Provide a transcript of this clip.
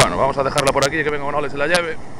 Bueno, vamos a dejarla por aquí, que venga Manolo y se la lleve.